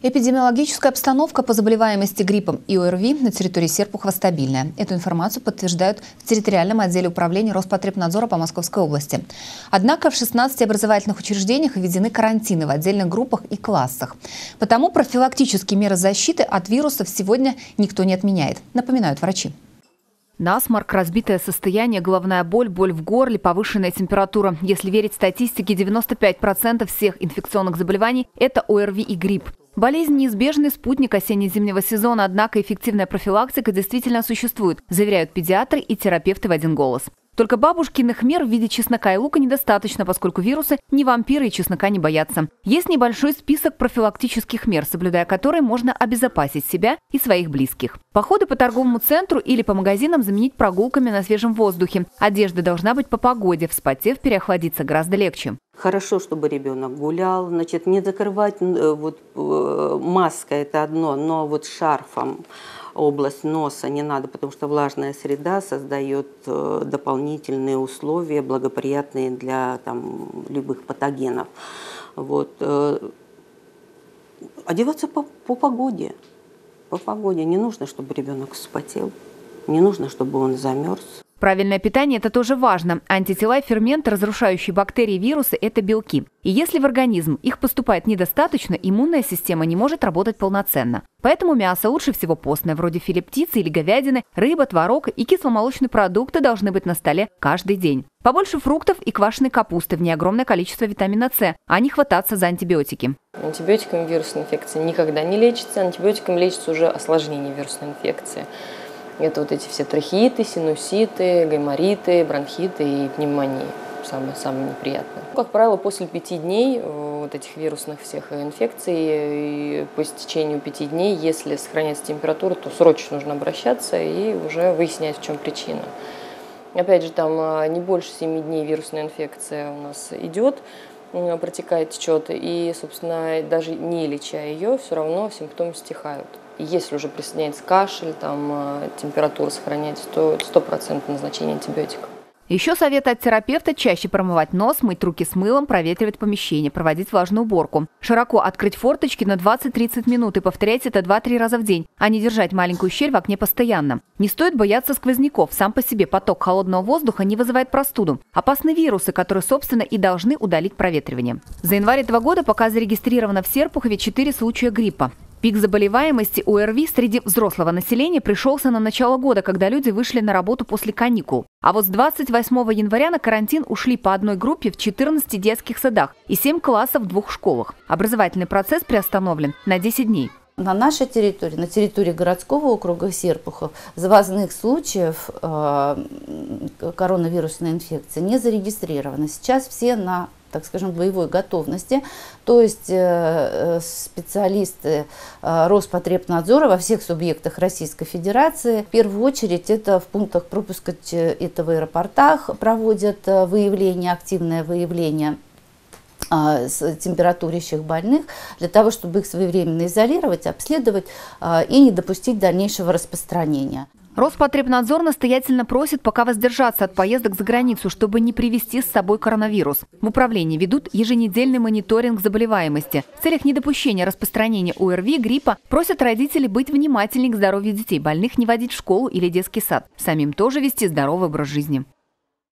Эпидемиологическая обстановка по заболеваемости гриппом и ОРВИ на территории Серпухова стабильная. Эту информацию подтверждают в территориальном отделе управления Роспотребнадзора по Московской области. Однако в 16 образовательных учреждениях введены карантины в отдельных группах и классах. Потому профилактические меры защиты от вирусов сегодня никто не отменяет, напоминают врачи. Насморк, разбитое состояние, головная боль, боль в горле, повышенная температура. Если верить статистике, 95% всех инфекционных заболеваний – это ОРВИ и грипп. Болезнь – неизбежный спутник осенне-зимнего сезона, однако эффективная профилактика действительно существует, заверяют педиатры и терапевты в один голос. Только бабушкиных мер в виде чеснока и лука недостаточно, поскольку вирусы не вампиры и чеснока не боятся. Есть небольшой список профилактических мер, соблюдая которые можно обезопасить себя и своих близких. Походы по торговому центру или по магазинам заменить прогулками на свежем воздухе. Одежда должна быть по погоде, вспотев, переохладиться гораздо легче. Хорошо, чтобы ребенок гулял, значит, не закрывать маской – это одно, но вот шарфом область носа не надо, потому что влажная среда создает дополнительные условия, благоприятные для любых патогенов. Одеваться по погоде. По погоде. Не нужно, чтобы ребенок вспотел, не нужно, чтобы он замерз. Правильное питание – это тоже важно. Антитела и ферменты, разрушающие бактерии и вирусы – это белки. И если в организм их поступает недостаточно, иммунная система не может работать полноценно. Поэтому мясо лучше всего постное, вроде филе птицы или говядины, рыба, творог и кисломолочные продукты должны быть на столе каждый день. Побольше фруктов и квашеной капусты, в ней огромное количество витамина С, а не хвататься за антибиотики. Антибиотиками вирусная инфекция никогда не лечится, антибиотиками лечится уже осложнение вирусной инфекции. Это вот эти все трахеиты, синуситы, гаймориты, бронхиты и пневмонии. Самое неприятное. Как правило, после 5 дней вот этих вирусных всех инфекций, и по истечению 5 дней, если сохраняется температура, то срочно нужно обращаться и уже выяснять, в чем причина. Опять же, там не больше 7 дней вирусная инфекция у нас идет, протекает, течет, и, собственно, даже не леча ее, все равно симптомы стихают. Если уже присоединяется кашель, температура сохраняется, то 100% назначение антибиотиков. Еще совет от терапевта – чаще промывать нос, мыть руки с мылом, проветривать помещение, проводить влажную уборку. Широко открыть форточки на 20-30 минут и повторять это 2-3 раза в день, а не держать маленькую щель в окне постоянно. Не стоит бояться сквозняков. Сам по себе поток холодного воздуха не вызывает простуду. Опасны вирусы, которые, собственно, и должны удалить проветривание. За январь этого года пока зарегистрировано в Серпухове 4 случая гриппа. Пик заболеваемости ОРВИ среди взрослого населения пришелся на начало года, когда люди вышли на работу после каникул. А вот с 28 января на карантин ушли по одной группе в 14 детских садах и 7 классов в 2 школах. Образовательный процесс приостановлен на 10 дней. На нашей территории, на территории городского округа Серпухов, завозных случаев коронавирусной инфекции не зарегистрировано. Сейчас все на, так скажем, боевой готовности, то есть специалисты Роспотребнадзора во всех субъектах Российской Федерации, в первую очередь это в пунктах пропуска, это в аэропортах проводят выявление, активное выявление с температурящих больных, для того, чтобы их своевременно изолировать, обследовать и не допустить дальнейшего распространения. Роспотребнадзор настоятельно просит пока воздержаться от поездок за границу, чтобы не привезти с собой коронавирус. В управлении ведут еженедельный мониторинг заболеваемости. В целях недопущения распространения ОРВИ, гриппа просят родителей быть внимательнее к здоровью детей, больных не водить в школу или детский сад. Самим тоже вести здоровый образ жизни.